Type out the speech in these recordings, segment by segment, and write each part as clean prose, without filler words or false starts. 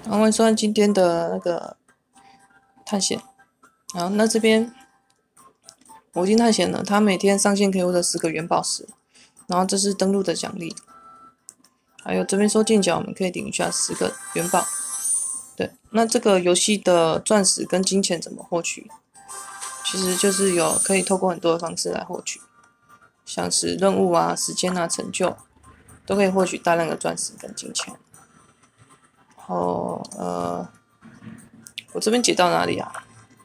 然后完算今天的那个探险。好，那这边魔镜探险呢，它每天上线可以获得10个元宝石，然后这是登录的奖励。还有这边收件角，我们可以领一下10个元宝。对，那这个游戏的钻石跟金钱怎么获取？其实就是可以透过很多的方式来获取，像是任务啊、时间啊、成就，都可以获取大量的钻石跟金钱。然后我这边解到哪里啊？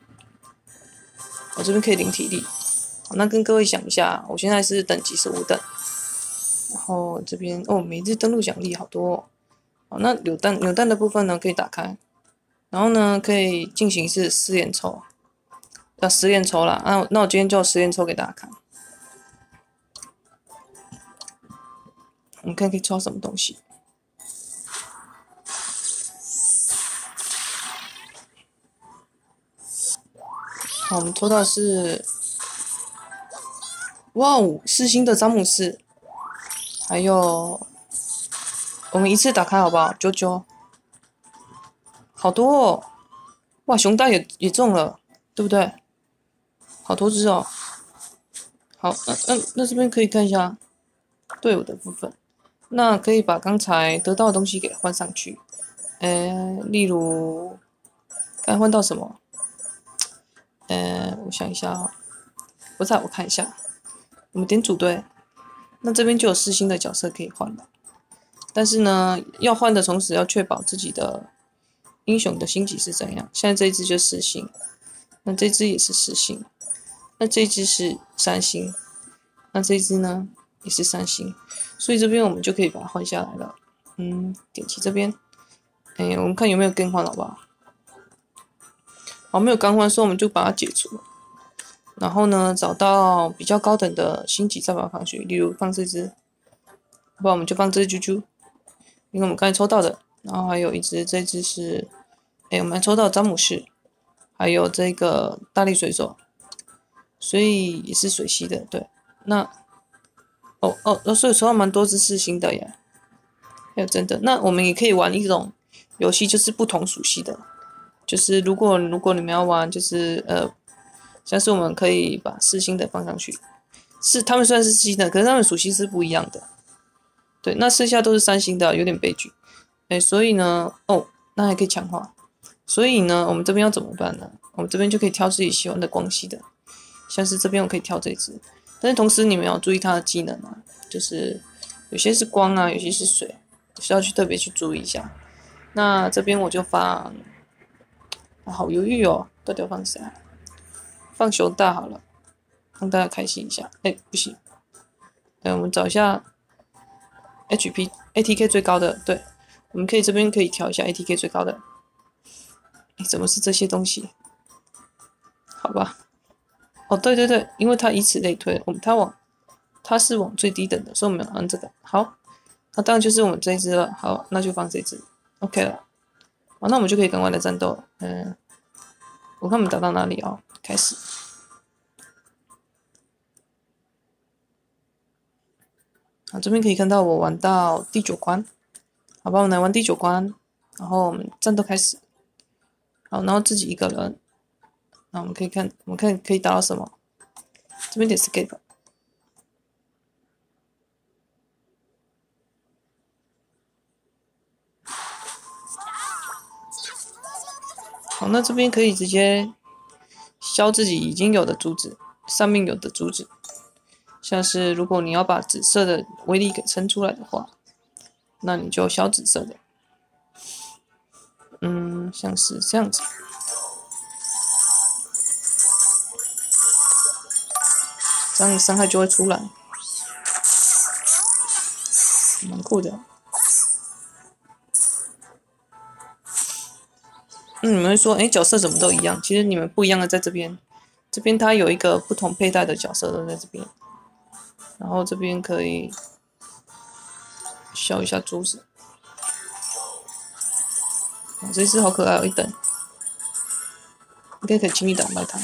我这边可以领体力。好，那跟各位讲一下，我现在是等级是5等。然后这边每日登录奖励好多哦。好，那扭蛋的部分呢可以打开，然后呢可以进行是10连抽，要10连抽啦。那我今天就10连抽给大家看。我们看可以抽到什么东西。好，我们抽到的是，哇哦，4星的詹姆斯，还有我们一次打开好不好？啾，好多哦，哇，熊大也中了，对不对？好多只哦。好，那这边可以看一下队伍的部分，那可以把刚才得到的东西给换上去。例如该换到什么？我想一下哦，我看一下，我们点组队，那这边就有4星的角色可以换了。但是呢，要换的同时要确保自己的英雄的星级是怎样。现在这一只就4星，那这只也是4星，那这只是3星，那这只呢也是3星，所以这边我们就可以把它换下来了。点击这边，我们看有没有更换好不好？好，没有更换，所以我们就把它解除。然后呢，找到比较高等的星级再把它放去，例如放这只，不然我们就放这只啾啾，因为我们刚才抽到的。然后还有一只，这只是，我们还抽到詹姆士，还有这个大力水手，所以也是水系的，对。那所以抽到蛮多只4星的耶，还有真的。那我们也可以玩一种游戏，就是不同属性的，就是如果你们要玩，就是像是我们可以把4星的放上去，他们虽然是4星的，可是他们属性是不一样的。对，那剩下都是3星的，有点悲剧。所以呢，那还可以强化。所以呢，我们这边要怎么办呢？我们这边就可以挑自己喜欢的光系的，像是这边我可以挑这只，但是同时你们要注意它的技能啊，就是有些是光啊，有些是水，需要特别去注意一下。那这边我就放，好犹豫哦，到底要放谁啊？放熊大好了，让大家开心一下。不行，我们找一下 HP ATK 最高的，对，我们这边可以调一下 ATK 最高的。怎么是这些东西？好吧，对，因为它以此类推，它是往最低等的，所以我们要按这个。好，那当然就是我们这一只了。好，那就放这只 ，OK 了。好，那我们就可以跟外的战斗。我看我们打到哪里哦？开始。好，这边可以看到我玩到第9关，好吧，我们来玩第9关，然后我们战斗开始。好，然后自己一个人，那我们看可以打到什么？这边点 escape。好，那这边可以直接消自己已经有的珠子，上面有的珠子，像是如果你要把紫色的威力给撑出来的话，那你就消紫色的。像是这样子，这样伤害就会出来，蛮酷的。你们会说，角色怎么都一样？其实你们不一样的在这边，这边它有一个不同佩戴的角色都在这边，然后这边可以消一下珠子。这只好可爱，有1等，应该可以轻易打败它。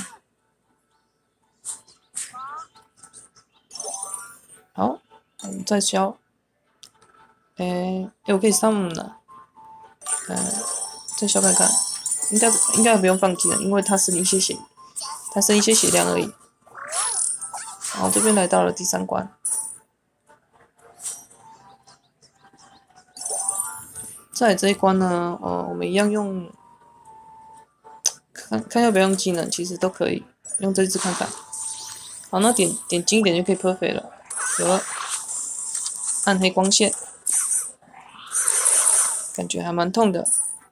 好，我们再消。我可以 summon 了。 再消看看，应该不用放技能，因为它剩一些血，量而已。然后这边来到了第3关，在这一关呢，我们一样用，看要不要用技能，其实都可以用这只看看。好，那点近一点就可以 perfect 了，有了，暗黑光线，感觉还蛮痛的。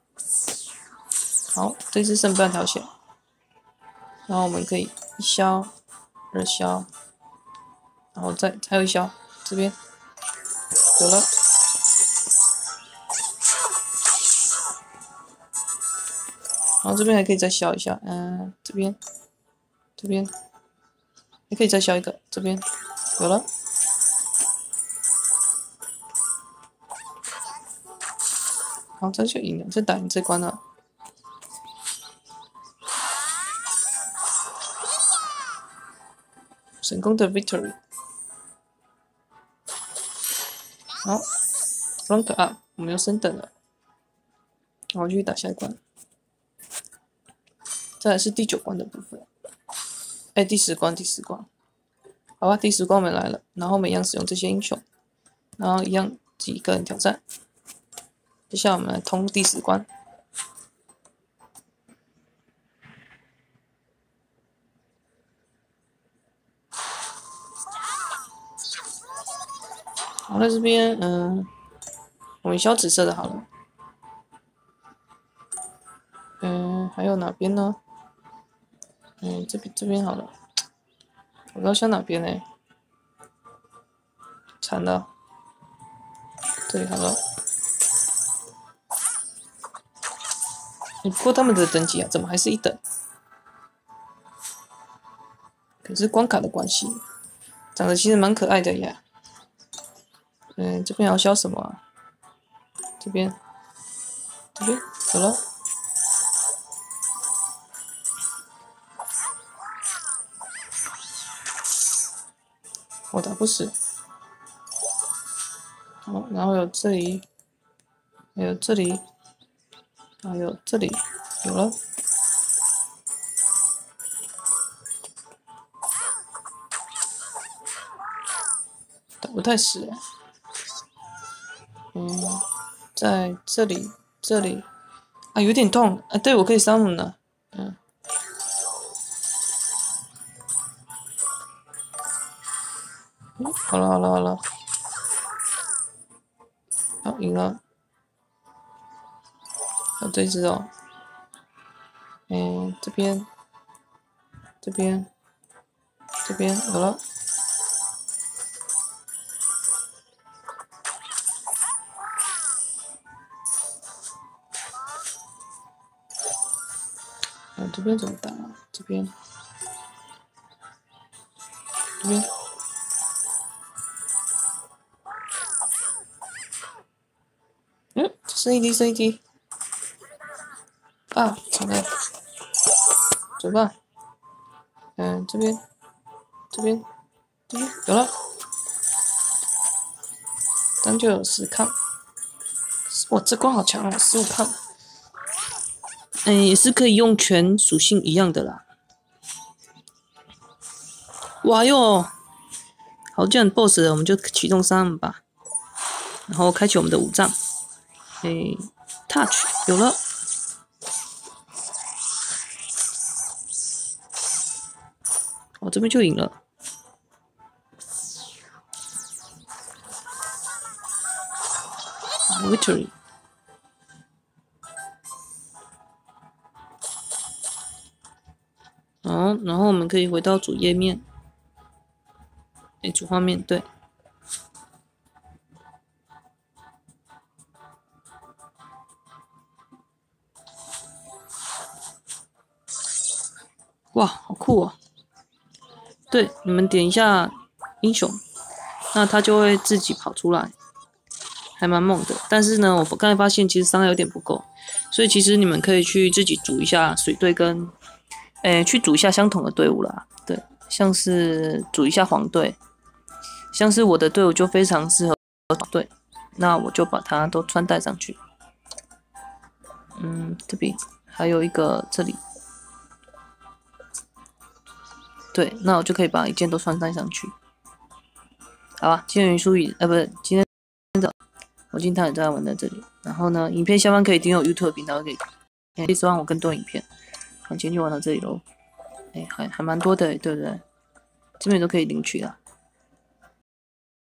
好，这只剩半条血，然后我们可以1消、2消，然后还有1消，这边有了。然后这边还可以再消一下，这边也可以再消一个，这边有了。好，这就赢了，这打赢这关了。成功的 victory。好 ，rank up， 我们又升等了。然后继续打下一关。再来是第9关的部分。第10关，好吧，第10关我们来了，然后我们一样使用这些英雄，然后一样自己个人挑战。接下来我们来通第10关。好，在这边，我们消紫色的好了。还有哪边呢？这边好了。我不知道消哪边呢？惨了，这里好了。不过他们的等级啊，怎么还是1等？可是关卡的关系，长得其实蛮可爱的呀。这边要消什么啊？这边有了。我打不死。好，然后有这里，还有这里，还有这里，有了。打不太死。在这里，啊，有点痛啊。对，我可以summon了。好了，好，赢了。还有这只哦。这边有了。这边怎么打啊？这边，剩一滴，啊，惨了，怎么办？这边，有了，单就有10抗，哇，这关好强哦，15抗。也是可以用全属性一样的啦。哇哟，好，既然 BOSS 了，我们就启动3吧，然后开启我们的5杖。touch 有了。我这边就赢了。victory。好，然后我们可以回到主页面，主画面，对。哇，好酷哦！对，你们点一下英雄，那它就会自己跑出来，还蛮猛的。但是呢，我刚才发现其实伤害有点不够，所以其实你们可以去自己组一下水队跟，去组一下相同的队伍啦。对，像是组一下黄队，像是我的队伍就非常适合黄队，那我就把它都穿戴上去。 这边还有一个这里，对，那我就可以把一键都穿戴上去。好吧，今天元素语，不是今天的，我今天也在玩在这里。然后呢，影片下方可以订阅我 YouTube 频道，可以希望我更多影片。好，今天就玩到这里喽。还蛮多的，对不对？这边都可以领取啦。